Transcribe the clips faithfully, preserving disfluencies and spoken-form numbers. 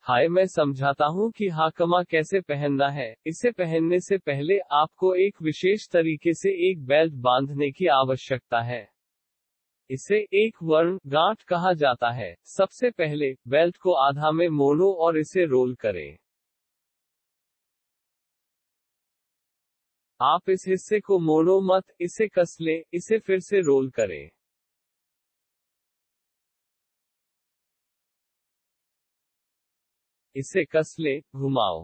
हाय, मैं समझाता हूँ कि हाकमा कैसे पहनना है। इसे पहनने से पहले आपको एक विशेष तरीके से एक बेल्ट बांधने की आवश्यकता है। इसे एक वर्ण गांठ कहा जाता है। सबसे पहले बेल्ट को आधा में मोड़ो और इसे रोल करें। आप इस हिस्से को मोड़ो मत, इसे कस लें, इसे फिर से रोल करें। इसे कस लें, घुमाओ।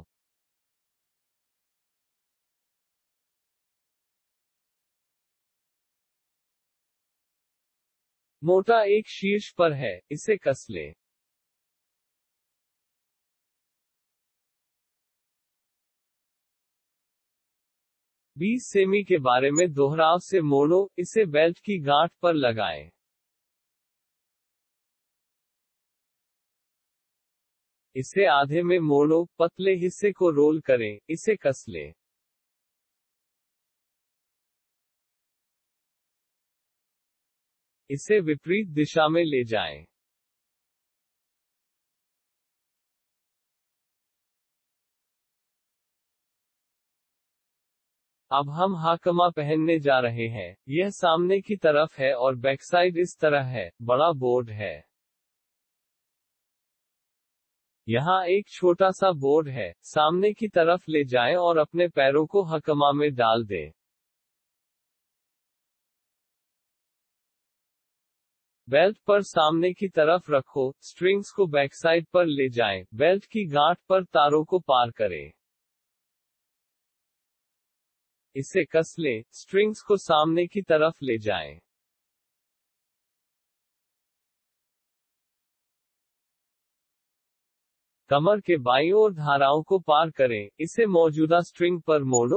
मोटा एक शीर्ष पर है, इसे कस लें। बीस सेमी के बारे में दोहराव से मोड़ो, इसे बेल्ट की गांठ पर लगाएं। इसे आधे में मोड़ो, पतले हिस्से को रोल करें, इसे कस लें। इसे विपरीत दिशा में ले जाएं। अब हम हाकमा पहनने जा रहे हैं। यह सामने की तरफ है और बैकसाइड इस तरह है। बड़ा बोर्ड है। यहाँ एक छोटा सा बोर्ड है। सामने की तरफ ले जाएं और अपने पैरों को हकमा में डाल दें। बेल्ट पर सामने की तरफ रखो, स्ट्रिंग्स को बैकसाइड पर ले जाएं, बेल्ट की गांठ पर तारों को पार करें। इसे कस लें, स्ट्रिंग्स को सामने की तरफ ले जाएं। कमर के बाईं ओर धाराओं को पार करें, इसे मौजूदा स्ट्रिंग पर मोड़ो।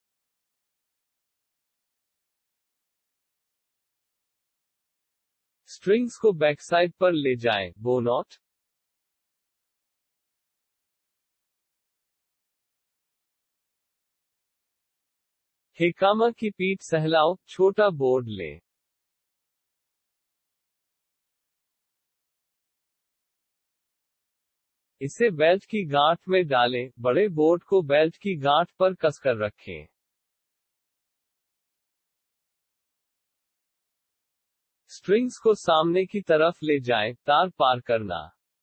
स्ट्रिंग्स को बैकसाइड पर ले जाएं, बो नॉट। हेकामा की पीठ सहलाओ, छोटा बोर्ड लें। इसे बेल्ट की गांठ में डालें, बड़े बोर्ड को बेल्ट की गांठ पर कसकर रखें। स्ट्रिंग्स को सामने की तरफ ले जाएं, तार पार करना।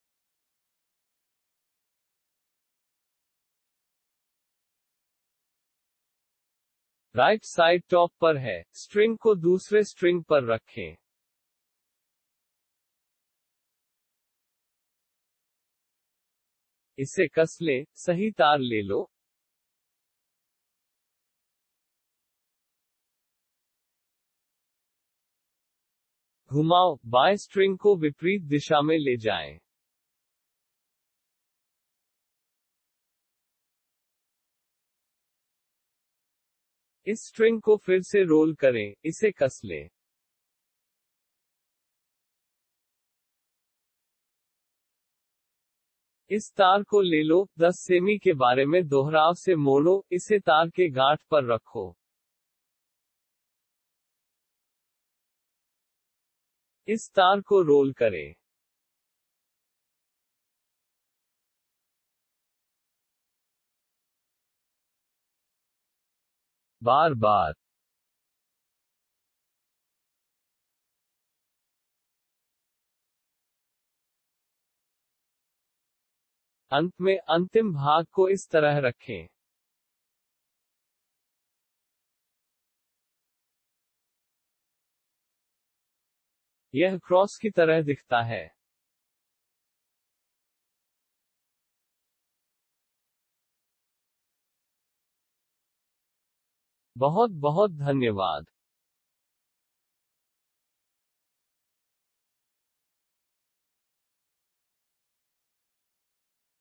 राइट साइड टॉप पर है, स्ट्रिंग को दूसरे स्ट्रिंग पर रखें। इसे कस लें, सही तार ले लो। घुमाओ, बाएं स्ट्रिंग को विपरीत दिशा में ले जाएं। इस स्ट्रिंग को फिर से रोल करें, इसे कस लें। इस तार को ले लो, दस सेमी के बारे में दोहराव से मोड़ो, इसे तार के गांठ पर रखो। इस तार को रोल करें। बार बार। अंत में अंतिम भाग को इस तरह रखें। यह क्रॉस की तरह दिखता है। बहुत बहुत धन्यवाद।